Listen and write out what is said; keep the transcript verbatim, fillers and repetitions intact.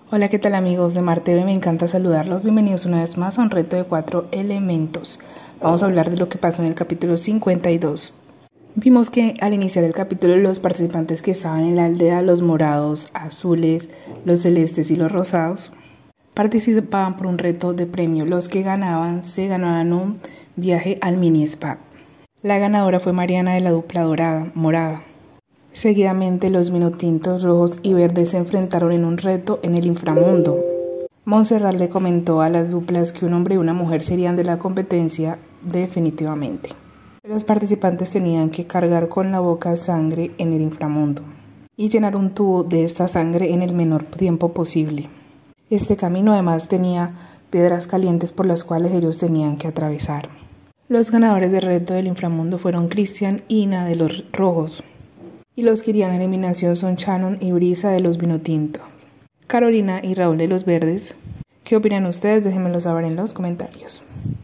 Hola, ¿qué tal amigos de Mar T V? Me encanta saludarlos. Bienvenidos una vez más a un reto de cuatro elementos. Vamos a hablar de lo que pasó en el capítulo cincuenta y dos. Vimos que al iniciar el capítulo los participantes que estaban en la aldea, los morados, azules, los celestes y los rosados, participaban por un reto de premio. Los que ganaban se ganaban un viaje al mini spa. La ganadora fue Mariana de la dupla dorada, morada. Seguidamente los vinotintos rojos y verdes se enfrentaron en un reto en el inframundo. Montserrat le comentó a las duplas que un hombre y una mujer serían de la competencia definitivamente. Los participantes tenían que cargar con la boca sangre en el inframundo y llenar un tubo de esta sangre en el menor tiempo posible. Este camino además tenía piedras calientes por las cuales ellos tenían que atravesar. Los ganadores del reto del inframundo fueron Cristian y Ina de los rojos. Y los que irían a eliminación son Shannon y Brisa de los vinotintos, Carolina y Raúl de los verdes. ¿Qué opinan ustedes? Déjenmelo saber en los comentarios.